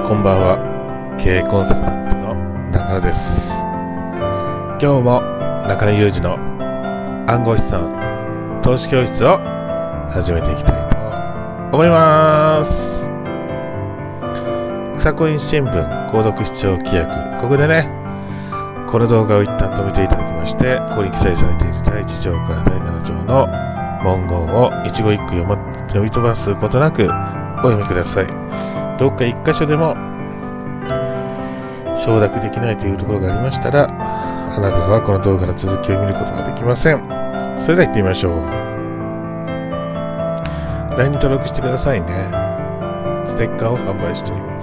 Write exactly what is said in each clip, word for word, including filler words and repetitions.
こんばんは。経営コンサルタントの中野です。今日も中野裕二の暗号資産投資教室を始めていきたいと思います。草コイン新聞購読視聴規約、ここでね、この動画を一旦止めていただきまして、ここに記載されているだいいち条からだいなな条の文言を一語一句読ま読み飛ばすことなくお読みください。どっか一箇所でも承諾できないというところがありましたら、あなたはこの動画の続きを見ることができません。それでは行ってみましょう。 ライン に登録してくださいね。ステッカーを販売しております。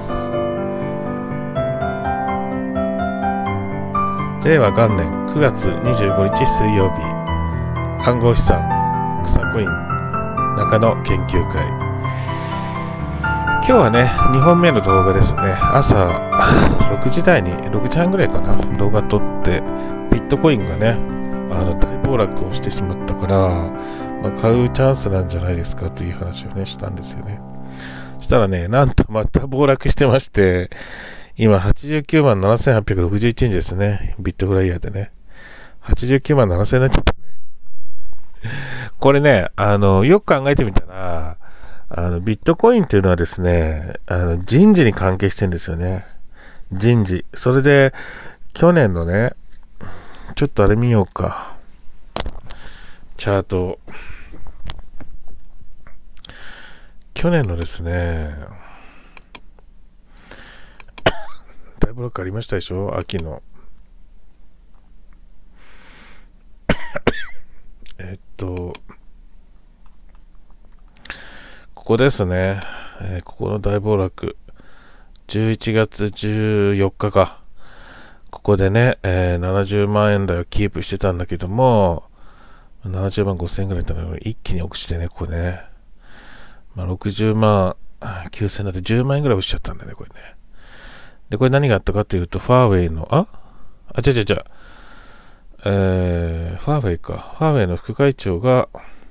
れいわ元年くがつにじゅうごにち水曜日、暗号資産草コイン中野研究会。今日はね、にほんめの動画ですね。朝ろくじ台に、ろくじはんぐらいかな、動画撮って、ビットコインがね、あの大暴落をしてしまったから、まあ、買うチャンスなんじゃないですかという話をね、したんですよね。したらね、なんとまた暴落してまして、今はちじゅうきゅうまんななせんはっぴゃくろくじゅういちえんですね。ビットフライヤーでね。はちじゅうきゅうまんななせんえんになっちゃったね。これね、あの、よく考えてみたら、あのビットコインっていうのはですね、あの人事に関係してるんですよね。人事。それで、去年のね、ちょっとあれ見ようか。チャート。去年のですね、大ブロックありましたでしょ、秋の。えっと、ここですね、えー、ここの大暴落、じゅういちがつじゅうよっかか、ここでね、えー、ななじゅうまんえん台をキープしてたんだけども、ななじゅうまんごせんえんぐらいだったのに一気に落ちてね、ここね、まあ、ろくじゅうまんきゅうせんえんだってじゅうまんえんぐらい落ちちゃったんだね、これね。で、これ何があったかというと、ファーウェイの、ああ、違う違う違う、えー、ファーウェイか、ファーウェイの副会長が、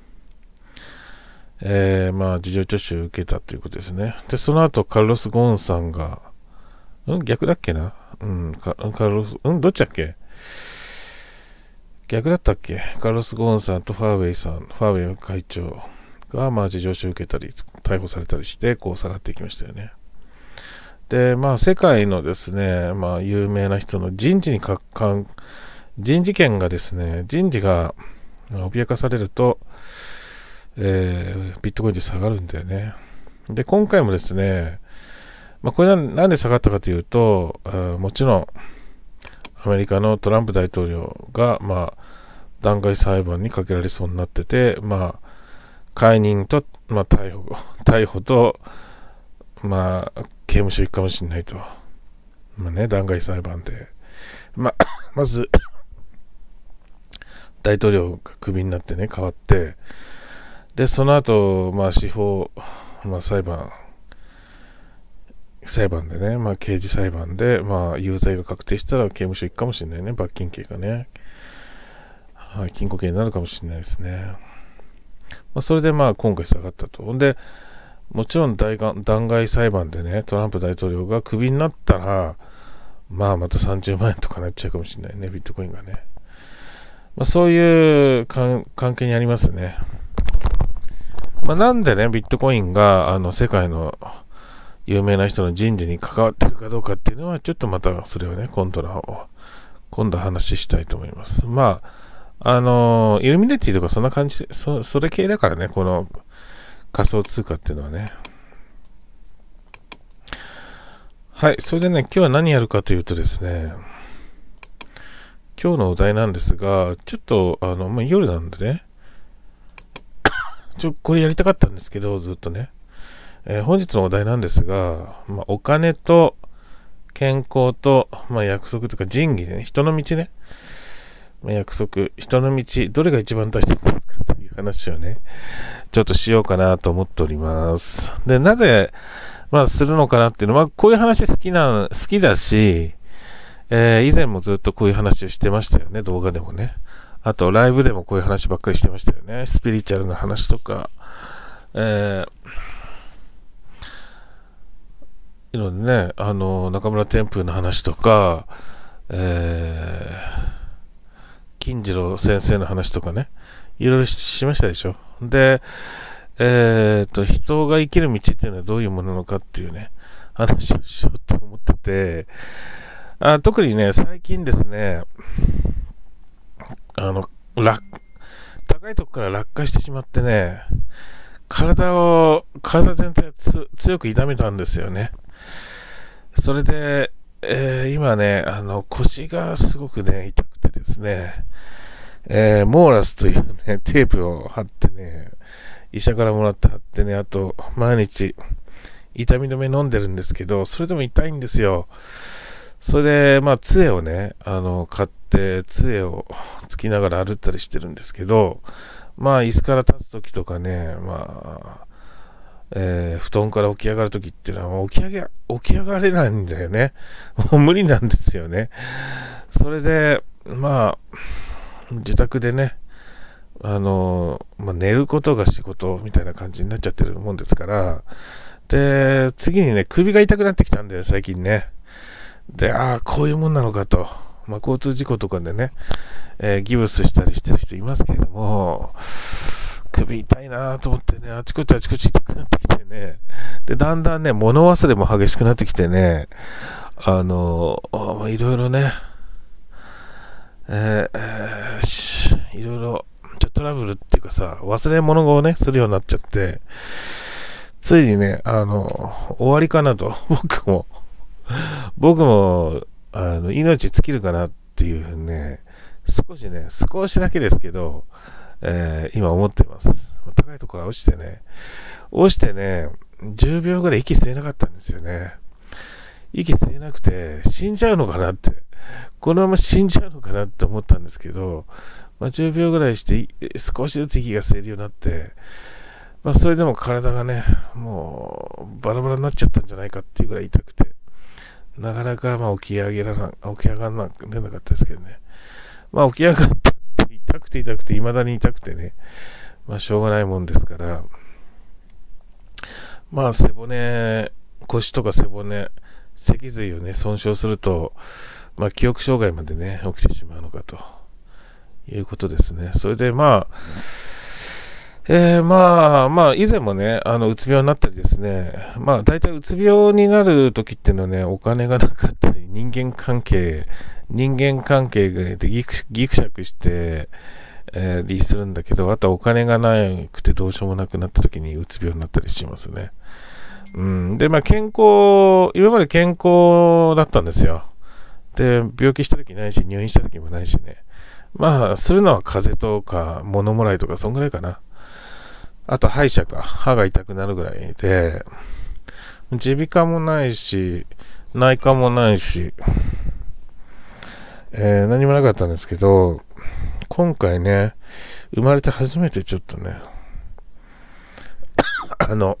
えー、まあ、事情聴取を受けたということですね。で、その後、カルロス・ゴーンさんが、うん逆だっけなうん、カカルロス、うんどっちだっけ逆だったっけカルロス・ゴーンさんとファーウェイさん、ファーウェイの会長が、まあ、事情聴取を受けたり、逮捕されたりして、こう、下がっていきましたよね。で、まあ、世界のですね、まあ、有名な人の人事にかかん、人事権がですね、人事が脅かされると、えー、ビットコインで下がるんだよね。で、今回もですね、まあ、これはなんで下がったかというと、もちろんアメリカのトランプ大統領が、まあ、弾劾裁判にかけられそうになってて、まあ、解任と、まあ、逮捕、逮捕と、まあ、刑務所行くかもしれないと。まあね、弾劾裁判で。まあ、まず、大統領がクビになってね、変わって、で、その後、まあ、司法、まあ、裁判、裁判でね、まあ、刑事裁判で、まあ、有罪が確定したら刑務所行くかもしれないね、罰金刑がね。はい、禁錮刑になるかもしれないですね。まあ、それで、まあ、今回下がったと。で、もちろん弾劾裁判でね、トランプ大統領がクビになったら、まあ、またさんじゅうまんえんとかなっちゃうかもしれないね、ビットコインがね。まあ、そういう関係にありますね。まあ、なんでね、ビットコインがあの世界の有名な人の人事に関わっているかどうかっていうのは、ちょっとまたそれをね、今度の今度話したいと思います。まあ、あの、イルミネティとかそんな感じ、そ, それ系だからね、この仮想通貨っていうのはね。はい、それでね、今日は何やるかというとですね、今日のお題なんですが、ちょっと、あの、まあ、夜なんでね、ちょ、これやりたかったんですけど、ずっとね。えー、本日のお題なんですが、まあ、お金と健康と、まあ、約束とか仁義でね、人の道ね、まあ、約束、人の道、どれが一番大切ですかという話をね、ちょっとしようかなと思っております。で、なぜ、まあ、するのかなっていうのは、まあ、こういう話好きな、好きだし、えー、以前もずっとこういう話をしてましたよね、動画でもね。あと、ライブでもこういう話ばっかりしてましたよね。スピリチュアルな話とか、えーいうのでね、あの、中村天風の話とか、えー、金次郎先生の話とかね、いろいろしましたでしょ。で、えーと、人が生きる道っていうのはどういうものなのかっていうね、話をしようと思ってて、あ特にね、最近ですね、あの、落、高いとこから落下してしまってね、体を、体全体をつ強く痛めたんですよね。それで、えー、今ね、あの、腰がすごくね、痛くてですね、えー、モーラスというね、テープを貼ってね、医者からもらって貼ってね、あと、毎日、痛み止め飲んでるんですけど、それでも痛いんですよ。それで、まあ、杖をね、あの、買って、杖をつきながら歩ったりしてるんですけど、まあ、椅子から立つときとかね、まあ、えー、布団から起き上がるときっていうのは起き上げ、起き上がれないんだよね。もう無理なんですよね。それで、まあ、自宅でね、あの、まあ、寝ることが仕事みたいな感じになっちゃってるもんですから、で、次にね、首が痛くなってきたんだよ、最近ね。で、ああ、こういうもんなのかと。まあ、交通事故とかでね、えー、ギブスしたりしてる人いますけれども、首痛いなと思ってね、あちこちあちこち痛くなってきてね、で、だんだんね、物忘れも激しくなってきてね、あの、いろいろね、えーえー、いろいろ、トラブルっていうかさ、忘れ物をね、するようになっちゃって、ついにね、あの、終わりかなと、僕も、僕も、あの、命尽きるかなっていうね、少しね、少しだけですけど、えー、今思ってます。高いところから落ちてね、落ちてね、じゅうびょうぐらい息吸えなかったんですよね。息吸えなくて、死んじゃうのかなって、このまま死んじゃうのかなって思ったんですけど、まあ、じゅうびょうぐらいして少しずつ息が吸えるようになって、まあ、それでも体がね、もうバラバラになっちゃったんじゃないかっていうぐらい痛くて、なかなかまあ起き上げらな、起き上がらなかったですけどね。まあ起き上がったって痛くて痛くて、未だに痛くてね、まあしょうがないもんですから、まあ背骨、腰とか背骨、脊髄をね、損傷すると、まあ記憶障害までね、起きてしまうのかということですね。それでまあ、えー、まあまあ以前もね、あのうつ病になったりですね、まあ大体うつ病になる時っていうのはね、お金がなかったり、人間関係、人間関係でギクギクシャクして、えー、リするんだけど、あとはお金がなくてどうしようもなくなった時にうつ病になったりしますね。うん、でまあ健康、今まで健康だったんですよ。で病気した時ないし、入院した時もないしね。まあするのは風邪とか物もらいとかそんぐらいかな。あと歯医者か、歯が痛くなるぐらいで、耳鼻科もないし、内科もないし、えー、何もなかったんですけど、今回ね、生まれて初めてちょっとね、あの、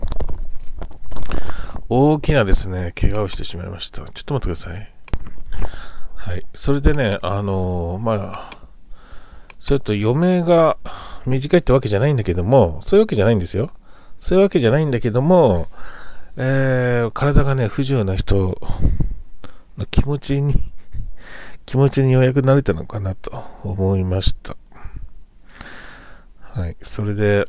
大きなですね、怪我をしてしまいました。ちょっと待ってください。はい。それでね、あのー、まあ、ちょっと余命が短いってわけじゃないんだけども、そういうわけじゃないんですよ。そういうわけじゃないんだけども、えー、体がね、不自由な人の気持ちに、気持ちにようやく慣れたのかなと思いました。はい。それで、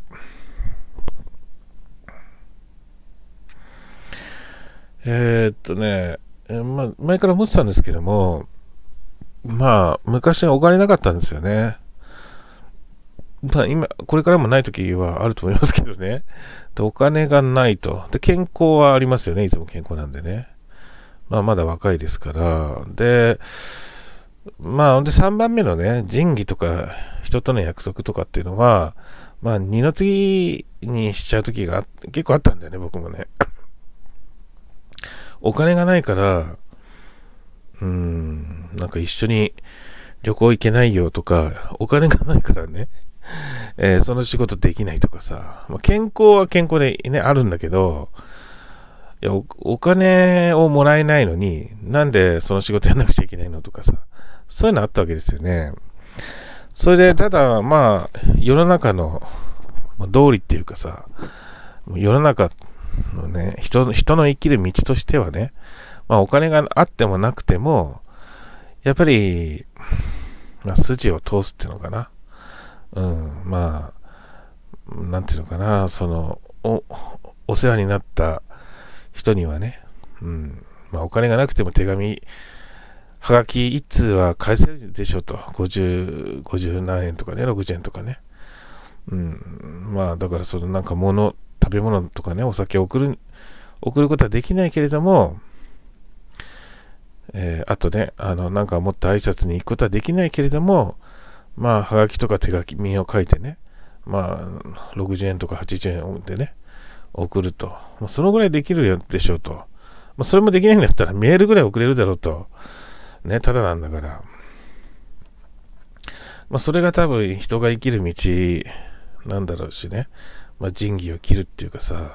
えー、っとね、えーまあ、前から思ってたんですけども、まあ、昔はお金なかったんですよね。まあ、今、これからもない時はあると思いますけどね。で、お金がないと。で、健康はありますよね。いつも健康なんでね。まあ、まだ若いですから。で、まあ、で、さんばんめのね、仁義とか、人との約束とかっていうのは、まあ、二の次にしちゃう時が結構あったんだよね、僕もね。お金がないから、うーん、なんか一緒に旅行行けないよとか、お金がないからね、えー、その仕事できないとかさ、まあ、健康は健康でね、あるんだけど、いや お, お金をもらえないのに、なんでその仕事やんなくちゃいけないのとかさ、そういうのあったわけですよね。それで、ただ、まあ、世の中の道理っていうかさ、世の中のね、人、人の生きる道としてはね、まあお金があってもなくても、やっぱり、まあ筋を通すっていうのかな。うん、まあ、なんていうのかな、その、お、お世話になった人にはね、うん、まあお金がなくても手紙、はがき一通は返せるでしょうと。ごじゅう、ごじゅう何円とかね、ろくじゅうえんとかね。うん、まあだからそのなんか物、食べ物とかね、お酒を送る、送ることはできないけれども、えー、あとね、あの、なんかもっと挨拶に行くことはできないけれども、まあ、はがきとか手紙を書いてね、まあ、ろくじゅうえんとかはちじゅうえんでね、送ると。まあ、そのぐらいできるでしょうと。まあ、それもできないんだったらメールぐらい送れるだろうと。ね、ただなんだから。まあ、それが多分人が生きる道なんだろうしね。まあ、仁義を切るっていうかさ、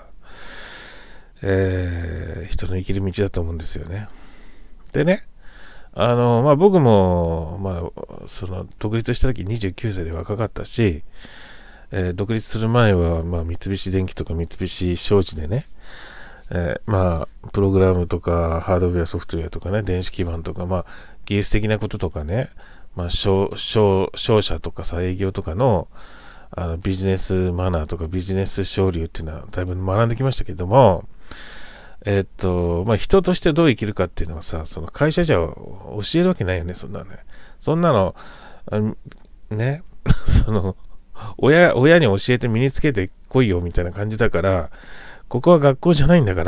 えー、人の生きる道だと思うんですよね。でね、あの、まあ、僕も、まあ、その、独立した時にじゅうきゅうさいで若かったし、えー、独立する前は、まあ、三菱電機とか三菱商事でね、えー、まあ、プログラムとか、ハードウェア、ソフトウェアとかね、電子基板とか、まあ、技術的なこととかね、まあ、商、商、商社とかさ、営業とかの、あの、ビジネスマナーとかビジネス潮流っていうのは、だいぶ学んできましたけども、えっと、まあ、人としてどう生きるかっていうのはさ、その会社じゃ教えるわけないよね、そんなのね。そんなの、ね、その、親、親に教えて身につけてこいよみたいな感じだから、ここは学校じゃないんだから、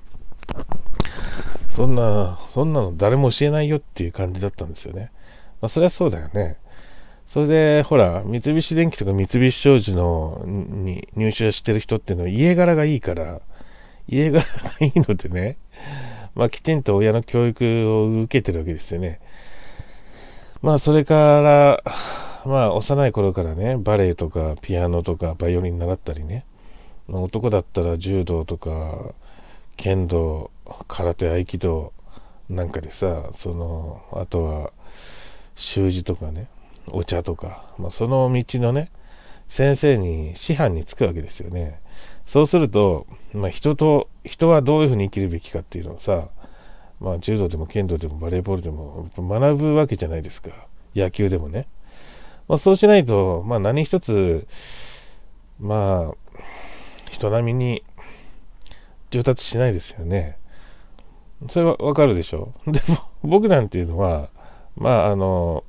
そんな、そんなの誰も教えないよっていう感じだったんですよね。まあ、それはそうだよね。それで、ほら、三菱電機とか三菱商事のに入社してる人っていうのは家柄がいいから、家柄がいいのでね、まあ、きちんと親の教育を受けてるわけですよね。まあ、それから、まあ、幼い頃からね、バレエとかピアノとかバイオリン習ったりね、まあ、男だったら柔道とか剣道、空手、合気道なんかでさ、その、あとは習字とかね、お茶とか、まあ、その道のね、先生に師範につくわけですよね。そうすると、まあ、人と人はどういうふうに生きるべきかっていうのをさ、まあ、柔道でも剣道でもバレーボールでも学ぶわけじゃないですか。野球でもね。まあ、そうしないと、まあ、何一つ、まあ、人並みに上達しないですよね。それはわかるでしょ。でも、僕なんていうのは、まあ、あの、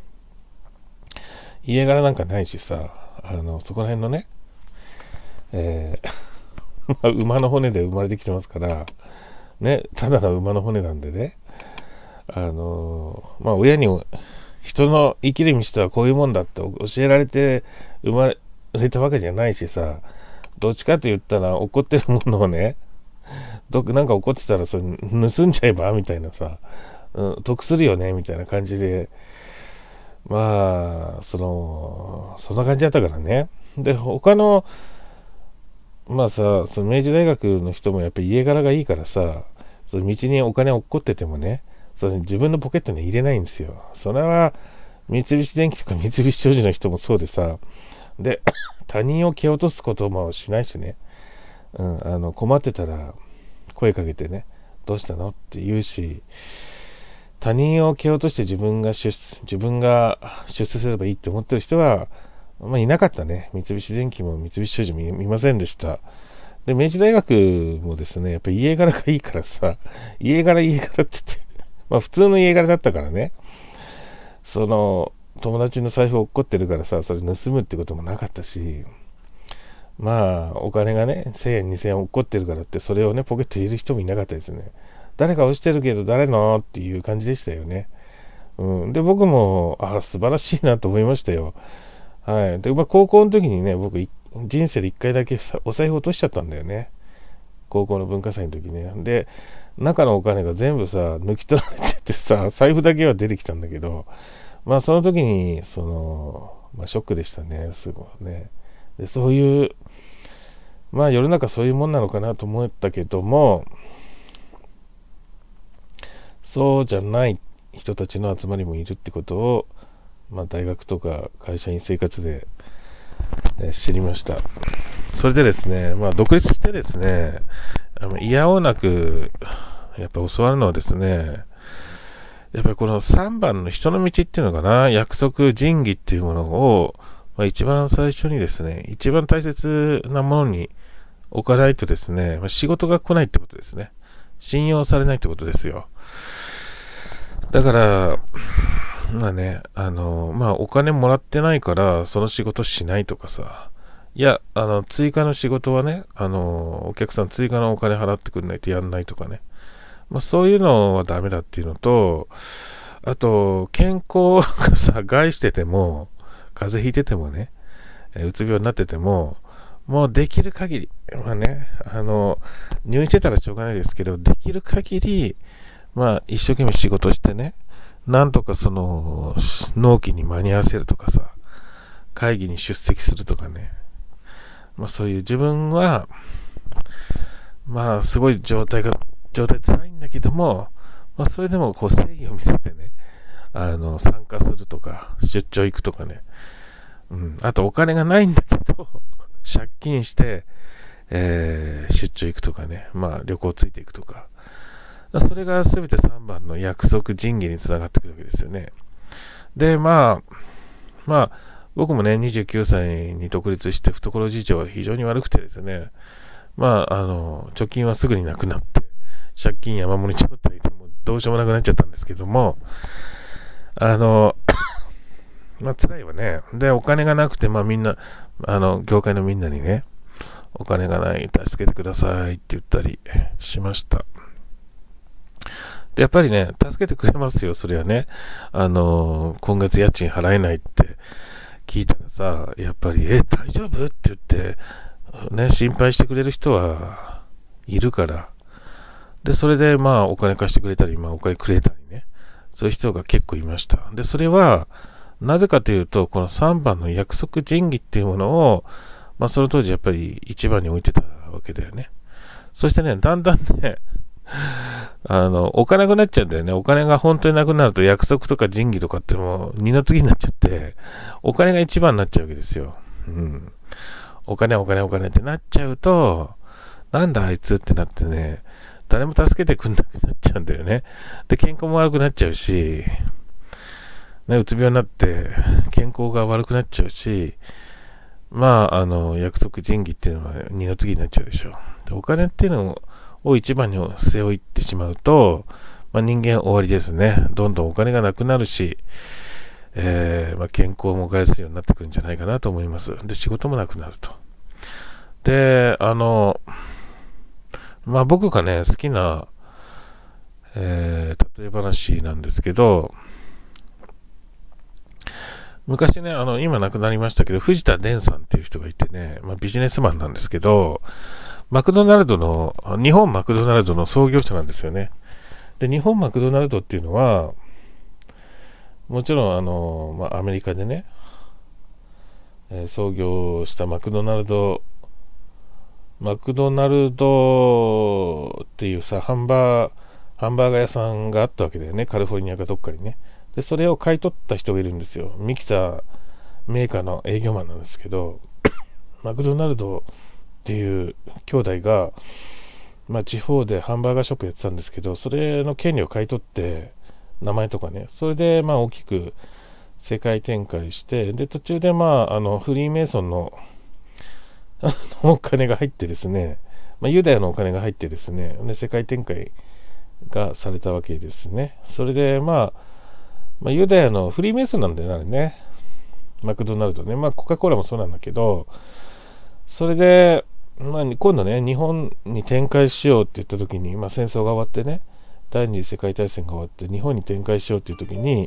家柄なんかないしさ、あの、そこら辺のね、えー、馬の骨で生まれてきてますから、ね、ただの馬の骨なんでね、あのー、まあ親に人の生きる道とはこういうもんだって教えられて生まれたわけじゃないしさ、どっちかと言ったら怒ってるものをね、どなんか怒ってたらそれ盗んじゃえばみたいなさ、うん、得するよねみたいな感じで、まあそのそんな感じだったからね。で他のまあさ、その明治大学の人もやっぱり家柄がいいからさ、その道にお金落っこっててもね、その自分のポケットに入れないんですよ。それは三菱電機とか三菱商事の人もそうでさ、で、他人を蹴落とすこともしないしね、うん、あの困ってたら声かけてね、どうしたのって言うし、他人を蹴落として自分が出自分が出世すればいいって思ってる人は、まあ、いなかったね。三菱電機も三菱商事も見ませんでした。で、明治大学もですね、やっぱり家柄がいいからさ、家柄家柄って言って、まあ普通の家柄だったからね、その、友達の財布落っこってるからさ、それ盗むってこともなかったし、まあ、お金がね、せんえん、にせんえん落っこってるからって、それをね、ポケットに入れる人もいなかったですね。誰か落ちてるけど、誰のっていう感じでしたよね。うん、で、僕も、ああ、素晴らしいなと思いましたよ。はい。で、まあ、高校の時にね、僕、人生で一回だけお財布落としちゃったんだよね。高校の文化祭の時ね。で、中のお金が全部さ、抜き取られててさ、財布だけは出てきたんだけど、まあ、その時に、その、まあ、ショックでしたね、すごいね。で、そういう、まあ、世の中そういうもんなのかなと思ったけども、そうじゃない人たちの集まりもいるってことを、まあ、大学とか会社員生活で、えー、知りました。 それでですね、まあ、独立してですね、あのいやおうなく、やっぱ教わるのはですね、やっぱりこのさんばんの人の道っていうのかな、約束、仁義っていうものを、まあ、一番最初にですね、一番大切なものに置かないとですね、まあ、仕事が来ないってことですね。信用されないってことですよ。だから、まあね、あの、まあお金もらってないからその仕事しないとかさ、いや、あの、追加の仕事はね、あの、お客さん追加のお金払ってくんないとやんないとかね。まあそういうのはダメだっていうのと、あと、健康がさ、害してても、風邪ひいててもね、えうつ病になってても、もうできる限り、まあね、あの、入院してたらしょうがないですけど、できる限り、まあ一生懸命仕事してね、なんとかその、納期に間に合わせるとかさ、会議に出席するとかね、まあそういう自分は、まあすごい状態が、状態辛いんだけども、まあそれでもこう誠意を見せてね、あの、参加するとか、出張行くとかね、うん、あとお金がないんだけど、借金して、えー、出張行くとかね、まあ旅行ついていくとか、それが全てさんばんの約束仁義につながってくるわけですよね。で、まあ、まあ、僕もね、にじゅうきゅうさいに独立して懐事情は非常に悪くてですね、まあ、あの、貯金はすぐになくなって、借金山盛り状態でもうどうしようもなくなっちゃったんですけども、あの、まあ辛いわね。で、お金がなくて、まあみんな、あの、業界のみんなにね、お金がない、助けてくださいって言ったりしました。で、やっぱりね、助けてくれますよ、それはね。あのー、今月家賃払えないって聞いたらさ、やっぱり、え、大丈夫って言って、ね、心配してくれる人はいるから。で、それで、まあ、お金貸してくれたり、まあ、お金くれたりね。そういう人が結構いました。で、それは、なぜかというと、このさんばんの約束仁義っていうものを、まあ、その当時やっぱり一番に置いてたわけだよね。そしてね、だんだんね、あの、お金なくなっちゃうんだよね。お金が本当になくなると約束とか仁義とかってもう二の次になっちゃって、お金が一番になっちゃうわけですよ。うん。お金お金お金ってなっちゃうと、なんだあいつってなってね、誰も助けてくんなくなっちゃうんだよね。で、健康も悪くなっちゃうし、ね、うつ病になって健康が悪くなっちゃうし、まあ、あの、約束仁義っていうのは二の次になっちゃうでしょ。で、お金っていうのを、を一番に背負ってしまうと、まあ、人間終わりですね。どんどんお金がなくなるし、えーまあ、健康も害するようになってくるんじゃないかなと思います。で、仕事もなくなると。で、あの、まあ僕がね、好きな、えー、例え話なんですけど、昔ね、あの、今亡くなりましたけど、藤田伝さんっていう人がいてね、まあ、ビジネスマンなんですけど、マクドナルドの、日本マクドナルドの創業者なんですよね。で、日本マクドナルドっていうのは、もちろん、あの、まあ、アメリカでね、えー、創業したマクドナルド、マクドナルドっていうさ、ハンバー、ハンバーガー屋さんがあったわけだよね。カリフォルニアかどっかにね。で、それを買い取った人がいるんですよ。ミキサーメーカーの営業マンなんですけど、マクドナルドっていう兄弟が、まあ、地方でハンバーガーショップやってたんですけど、それの権利を買い取って、名前とかね、それでまあ大きく世界展開して、で、途中でまあ、あの、フリーメイソンの、あのお金が入ってですね、まあ、ユダヤのお金が入ってですね、で世界展開がされたわけですね。それでまあ、まあ、ユダヤのフリーメイソンなんだよね、あれね。マクドナルドね。まあ、コカ・コーラもそうなんだけど、それで、まあ、今度ね、日本に展開しようって言った時に、まあ、戦争が終わってね、第二次世界大戦が終わって、日本に展開しようっていう時に、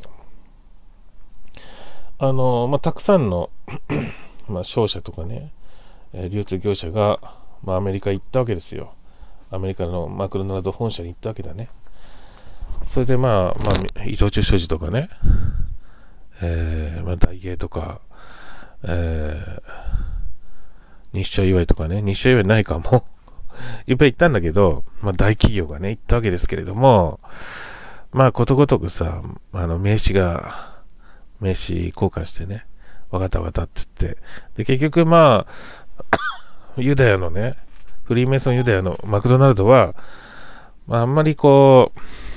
あの、まあ、たくさんのまあ、商社とかね、流通業者が、まあ、アメリカ行ったわけですよ。アメリカのマクドナルド本社に行ったわけだね。それでまあ、まあ、伊藤忠商事とかね、えーまあ、大芸とか、えー、日照祝いとかね、日照祝いないかもいっぱい行ったんだけど、まあ、大企業がね、行ったわけですけれども、まあ、ことごとくさ、あの名刺が、名刺交換してね、わかったわかったって言って、で、結局まあ、 ユダヤのね、フリーメイソンユダヤのマクドナルドは、まあ、あんまりこ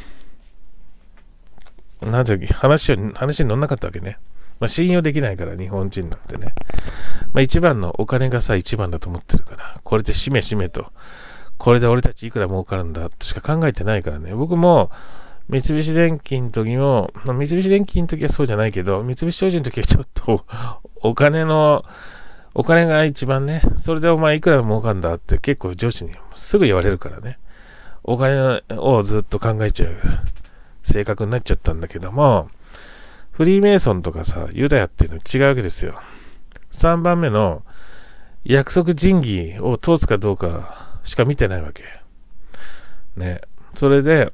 う、なんていうか、話を、話に乗んなかったわけね。まあ、信用できないから、日本人なんてね。まあ、一番のお金がさ、一番だと思ってるから、これでしめしめと、これで俺たちいくら儲かるんだとしか考えてないからね。僕も、三菱電機の時も、まあ、三菱電機の時はそうじゃないけど、三菱商事の時はちょっと、お金の、お金が一番ね、それでお前いくら儲かるんだって結構上司にすぐ言われるからね。お金をずっと考えちゃう性格になっちゃったんだけども、フリーメイソンとかさ、ユダヤっていうのは違うわけですよ。さんばんめの約束仁義を通すかどうかしか見てないわけ。ね。それで、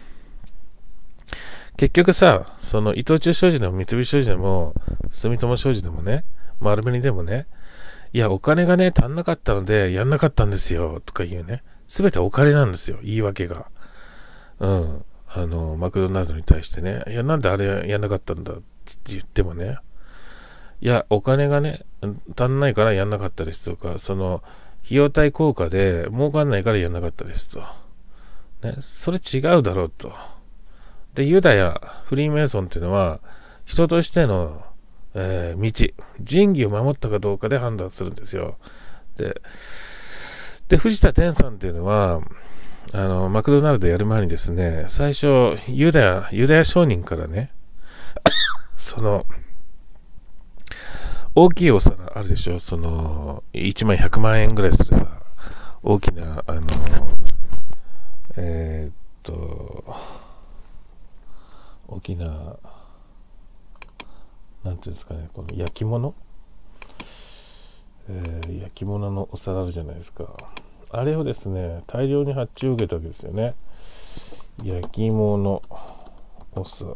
結局さ、その伊藤忠商事でも三菱商事でも住友商事でもね、丸紅でもね、いや、お金がね、足んなかったのでやんなかったんですよとか言うね。すべてお金なんですよ、言い訳が。うん。あの、マクドナルドに対してね、いや、なんであれやんなかったんだって言ってもね、いや、お金がね、足んないからやんなかったですとか、その、費用対効果で儲かんないからやんなかったですと。ね、それ違うだろうと。で、ユダヤ、フリーメイソンっていうのは、人としての、えー、道、仁義を守ったかどうかで判断するんですよ。で、で藤田天さんっていうのは、あの、マクドナルドやる前にですね、最初、ユダヤ、ユダヤ商人からね、その、大きいお皿あるでしょ、その、いちまいひゃくまんえんぐらいするさ、大きな、あの、えー、っと、大きな、なんていうんですかね、この焼き物、えー、焼き物のお皿あるじゃないですか。あれをですね、大量に発注を受けたわけですよね。焼き物お皿。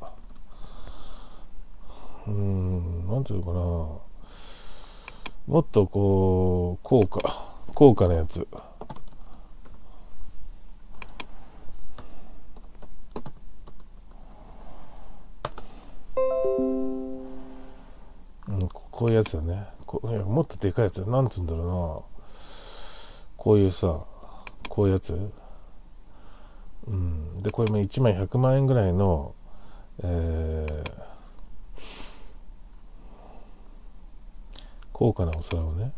うーん、なんていうのかな。もっとこう、高価、高価なやつ。うん、こういうやつだね。こいやもっとでかいやつ。なんつうんだろうな。こういうさ、こういうやつ。うん。で、これもいちまいひゃくまんえんぐらいの、えー、高価なお皿をね。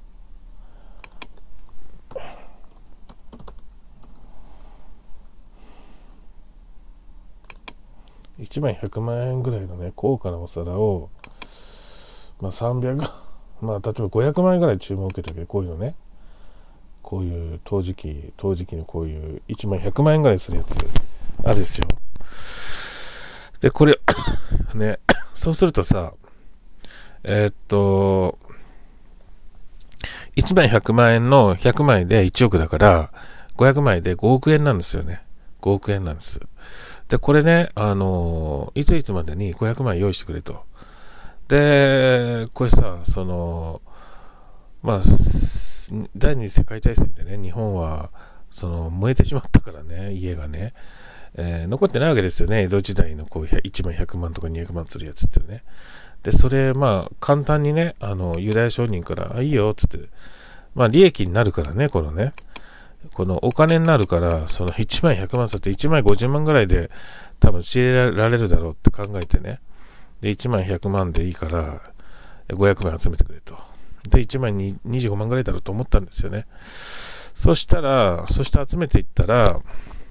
いちまいひゃくまんえんぐらいのね、高価なお皿を、まあさんびゃく、まあ例えばごひゃくまんえんぐらい注文を受けたけど、こういうのね、こういう陶磁器、陶磁器のこういういちまいひゃくまんえんぐらいするやつ、あるですよ。で、これ、ね、そうするとさ、えー、っと、いちまいひゃくまんえんのひゃくまいでいちおくだから、ごひゃくまいでごおくえんなんですよね。ごおくえんなんです。で、これね、あのー、いついつまでにごひゃくまん用意してくれと。で、これさ、その、まあ、第二次世界大戦でね、日本は、その、燃えてしまったからね、家がね、えー、残ってないわけですよね、江戸時代のこういちまいひゃくまんとかにひゃくまんするやつってね。で、それ、まあ、簡単にね、あの、ユダヤ商人から、あ、いいよ、つって、まあ、利益になるからね、このね、このお金になるから、そのいちまいひゃくまん冊っていちまいごじゅうまんぐらいで多分仕入れられるだろうって考えてね。で、いちまいひゃくまんでいいからごひゃくまん集めてくれと。で、いちまいににじゅうごまんぐらいだろうと思ったんですよね。そしたら、そして集めていったら、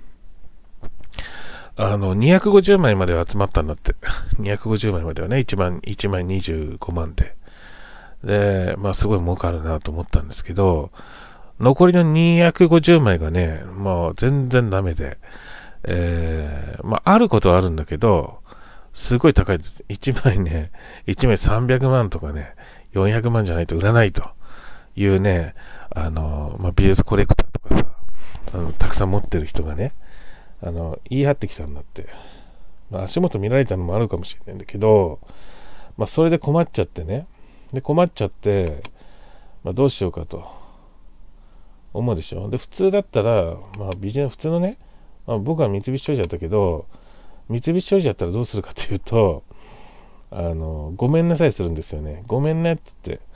あの、にひゃくごじゅうまいまでは集まったんだって。にひゃくごじゅうまいまではね、いちまん、いちまいにじゅうごまんで。で、まあすごい儲かるなと思ったんですけど、残りのにひゃくごじゅうまいがね、もう全然ダメで、えー、まああることはあるんだけど、すごい高いです。いちまいね、いちまいさんびゃくまんとかね、よんひゃくまんじゃないと売らないというね、あの、まあ、美術コレクターとかさ、あのたくさん持ってる人がね、あの、言い張ってきたんだって。まあ、足元見られたのもあるかもしれないんだけど、まあそれで困っちゃってね、で困っちゃって、まあ、どうしようかと思うでしょ。で普通だったら、まあ、ビジネス普通のね、まあ、僕は三菱商事だったけど、三菱商事だったらどうするかというと、あのごめんなさいするんですよね。ごめんねっつって、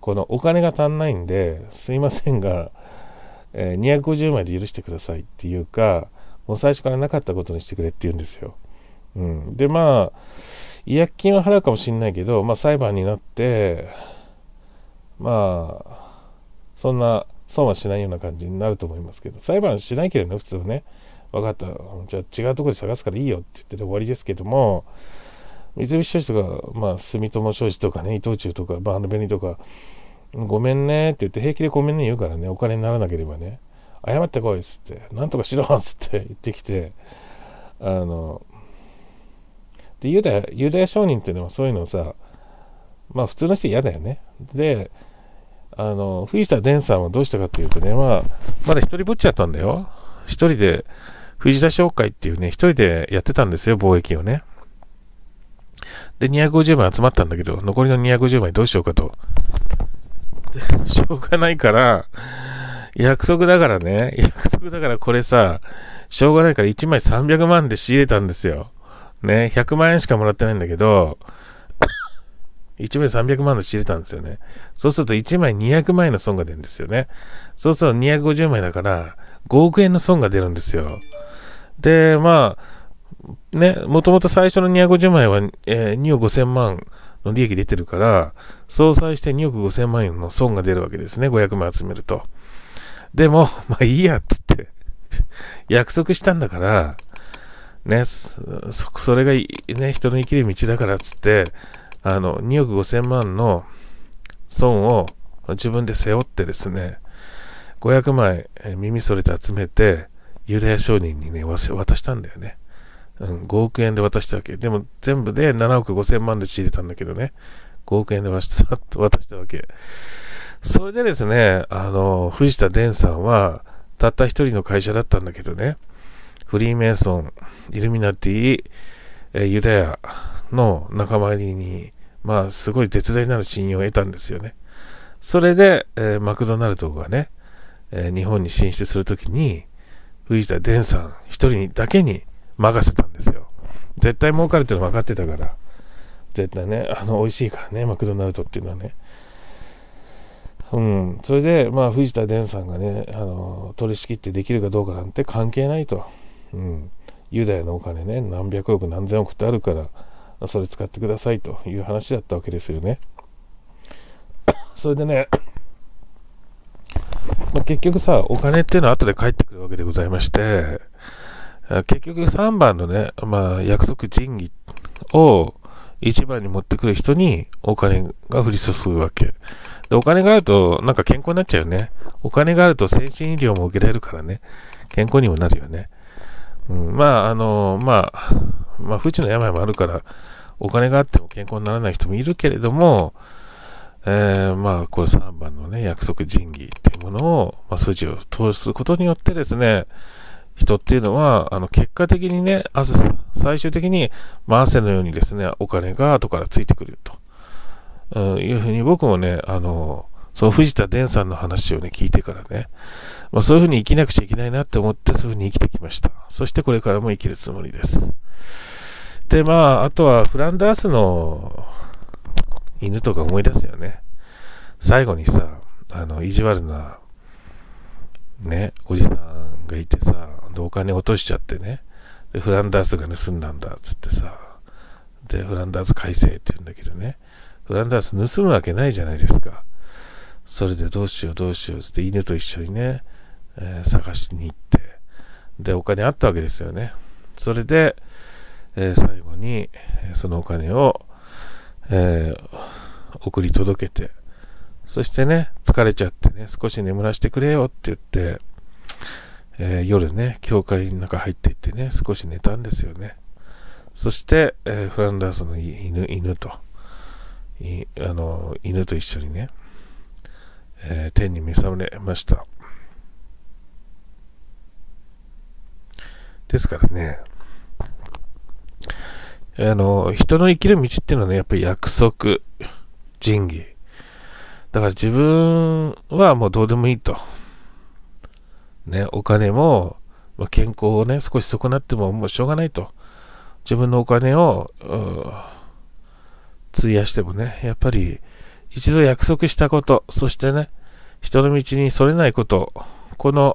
このお金が足んないんですいませんが、えー、にひゃくごじゅうまいで許してくださいっていうか、もう最初からなかったことにしてくれって言うんですよ。うん、でまあ違約金は払うかもしれないけど、まあ、裁判になってまあそんな損はしないような感じになると思いますけど、裁判しないけどね、普通はね、分かった、じゃあ違うところで探すからいいよって言って終わりですけども、三菱商事とか、まあ、住友商事とかね、伊藤忠とか、バーヌベニとか、ごめんねって言って、平気でごめんね言うからね、お金にならなければね、謝ってこいっつって、なんとかしろっつって言ってきて、あの、で、ユダヤ、ユダヤ商人っていうのはそういうのをさ、まあ普通の人嫌だよね。で、あの、藤田伝さんはどうしたかっていうとね、まあ、まだ一人ぼっちだったんだよ。一人で、藤田商会っていうね、一人でやってたんですよ、貿易をね。で、にひゃくごじゅうまい集まったんだけど、残りのにひゃくごじゅうまいどうしようかと。でしょうがないから、約束だからね、約束だからこれさ、しょうがないからいちまいさんびゃくまんで仕入れたんですよ。ね、ひゃくまんえんしかもらってないんだけど、いちまいさんびゃくまんで仕入れたんですよね。そうするといちまいにひゃくまんえんの損が出るんですよね。そうするとにひゃくごじゅうまいだからごおくえんの損が出るんですよ。で、まあ、ね、もともと最初のにひゃくごじゅうまいは、えー、におくごせんまんの利益出てるから、相殺してにおくごせんまんえんの損が出るわけですね。ごひゃくまん集めると。でも、まあいいやっつって、約束したんだから、ね、そ, それがね、人の生きる道だからっつって、あの、におくごせんまんの損を自分で背負ってですね、ごひゃくまい耳それて集めて、ユダヤ商人にね、渡したんだよね。うん、ごおくえんで渡したわけ。でも全部でななおくごせんまんで仕入れたんだけどね、ごおくえんで渡した、渡したわけ。それでですね、あの、藤田伝さんは、たった一人の会社だったんだけどね、フリーメイソン、イルミナティ、えユダヤの仲間入りに、まあ、すごい絶大なる信用を得たんですよね。それで、えー、マクドナルドがね、えー、日本に進出するときに、藤田伝さん一人にだけに任せたんですよ。絶対儲かるっての分かってたから。絶対ね、あの、美味しいからね、マクドナルドっていうのはね。うん。それで、まあ、藤田伝さんがね、あの、取り仕切ってできるかどうかなんて関係ないと。うん。ユダヤのお金ね、何百億何千億ってあるから、それ使ってくださいという話だったわけですよね。それでね、まあ、結局さ、お金っていうのは後で返ってくるわけでございまして、結局さんばんのね、まあ、約束仁義をいちばんに持ってくる人にお金が降り注ぐわけ。で、お金があるとなんか健康になっちゃうよね。お金があると精神医療も受けられるからね、健康にもなるよね。うん、まあ、あの、まあ、まあ、不治の病もあるから、お金があっても健康にならない人もいるけれども、えー、まあ、これさんばんのね、約束仁義っていうものを、まあ、筋を通すことによってですね、人っていうのは、あの、結果的にね、最終的に、まあ、汗のようにですね、お金が後からついてくると、うん、いうふうに僕もね、あの、その藤田伝さんの話をね、聞いてからね、まあ、そういうふうに生きなくちゃいけないなって思って、そういうふうに生きてきました。そしてこれからも生きるつもりです。で、まあ、あとはフランダースの犬とか思い出すよね。最後にさ、あの、意地悪な、ね、おじさんがいてさ、お金落としちゃってね、でフランダースが盗んだんだっつってさ、で、フランダース返せって言うんだけどね、フランダース盗むわけないじゃないですか。それでどうしようどうしようっつって犬と一緒にね、えー、探しに行って、で、お金あったわけですよね。それで、えー、最後に、そのお金を、えー、送り届けて、そしてね、疲れちゃってね、少し眠らせてくれよって言って、えー、夜ね、教会の中入っていってね、少し寝たんですよね。そして、えー、フランダースの犬、犬と、いあの犬と一緒にね、えー、天に召されました。ですからね、あの人の生きる道っていうのはね、やっぱり約束、仁義。だから自分はもうどうでもいいと。ね、お金も、まあ、健康をね、少し損なってももうしょうがないと。自分のお金を費やしてもね、やっぱり一度約束したこと、そしてね、人の道にそれないこと、この、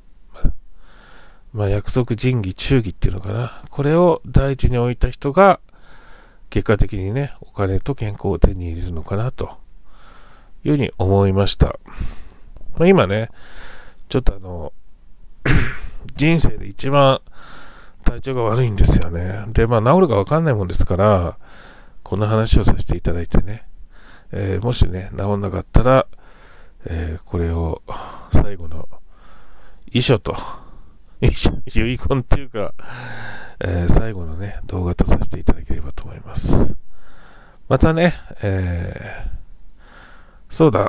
まあ、約束、仁義、忠義っていうのかな、これを第一に置いた人が、結果的にね、お金と健康を手に入れるのかなというふうに思いました。まあ、今ね、ちょっとあの、人生で一番体調が悪いんですよね。で、まあ、治るか分かんないもんですから、この話をさせていただいてね、えー、もしね、治んなかったら、えー、これを最後の遺書と、遺言っていうか、えー、最後のね、動画とさせていただければと思います。またね、えー、そうだ、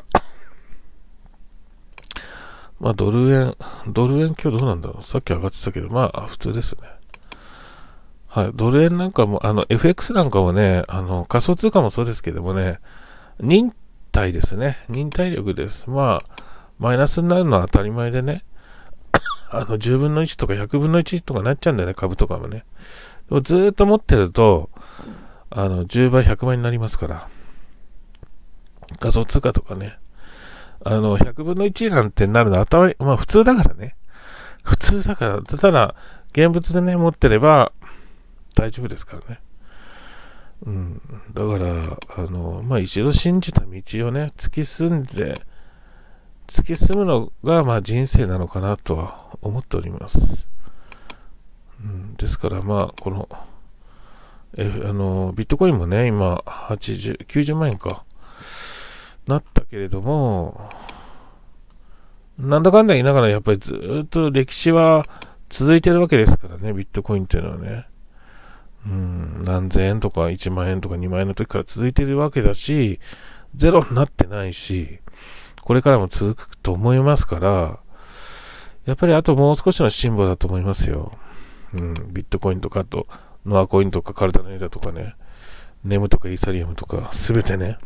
まあドル円、ドル円今日どうなんだろう。さっき上がってたけど、まあ普通ですね。はい、ドル円なんかも、あの エフエックス なんかもね、あの仮想通貨もそうですけどもね、忍耐ですね。忍耐力です。まあ、マイナスになるのは当たり前でね、あのじゅうぶんのいちとかひゃくぶんのいちとかなっちゃうんだよね、株とかもね。でもずーっと持ってると、あのじゅうばい、ひゃくばいになりますから。仮想通貨とかね。あの、ひゃくぶんのいちなんてなるのは当たり、まあ普通だからね。普通だから、ただ、現物でね、持ってれば大丈夫ですからね。うん。だから、あの、まあ一度信じた道をね、突き進んで、突き進むのが、まあ人生なのかなとは思っております。うん、ですから、まあ、この、えあの、ビットコインもね、今、はちじゅう、きゅうじゅうまんえんか。なったけれども、なんだかんだ言いながらやっぱりずっと歴史は続いてるわけですからね、ビットコインっていうのはね。うん、何千円とかいちまんえんとかにまんえんの時から続いてるわけだし、ゼロになってないし、これからも続くと思いますから、やっぱりあともう少しの辛抱だと思いますよ。うん、ビットコインとか、あとノアコインとかカルダネーダとかね、ネムとかイーサリアムとか、すべてね、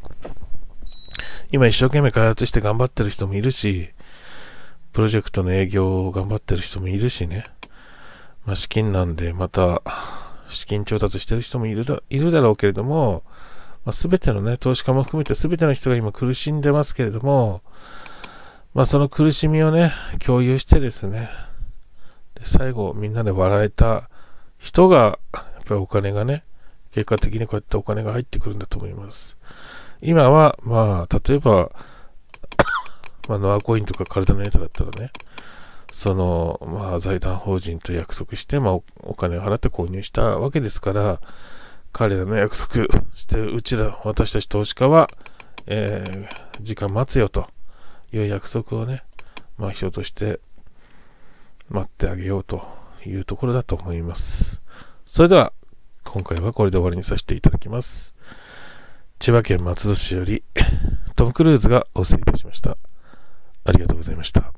今一生懸命開発して頑張ってる人もいるし、プロジェクトの営業を頑張ってる人もいるしね、まあ、資金難でまた資金調達してる人もいるだ、いるだろうけれども、まあ、全てのね、投資家も含めて全ての人が今苦しんでますけれども、まあ、その苦しみをね、共有してですね、で最後みんなで笑えた人が、やっぱりお金がね、結果的にこうやってお金が入ってくるんだと思います。今は、まあ、例えば、まあ、ノアコインとかカルダネータだったらね、その、まあ、財団法人と約束して、まあお、お金を払って購入したわけですから、彼らの約束して、うちら、私たち投資家は、えー、時間待つよという約束をね、まあ、人として待ってあげようというところだと思います。それでは、今回はこれで終わりにさせていただきます。千葉県松戸市よりトム・クルーズがお伝えいたしました。ありがとうございました。